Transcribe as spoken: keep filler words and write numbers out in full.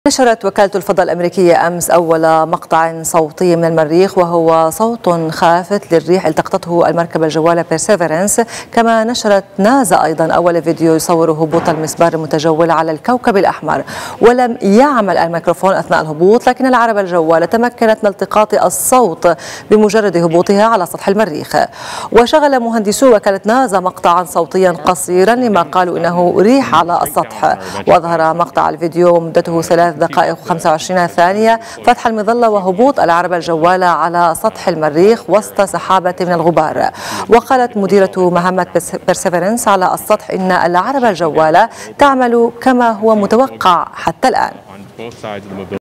نشرت وكالة الفضاء الأمريكية أمس أول مقطع صوتي من المريخ، وهو صوت خافت للريح التقطته المركبة الجوالة بيرسيفيرنس. كما نشرت ناسا أيضا أول فيديو يصور هبوط المسبار المتجول على الكوكب الأحمر. ولم يعمل الميكروفون أثناء الهبوط، لكن العربة الجوالة تمكنت من التقاط الصوت بمجرد هبوطها على سطح المريخ. وشغل مهندسو وكالة ناسا مقطعا صوتيا قصيرا لما قالوا إنه ريح على السطح. وأظهر مقطع الفيديو مدته ثلاث دقائق وخمسة وعشرين ثانية فتح المظلة وهبوط العربة الجوالة على سطح المريخ وسط سحابة من الغبار. وقالت مديرة مهمة بيرسيفيرنس على السطح إن العربة الجوالة تعمل كما هو متوقع حتى الآن.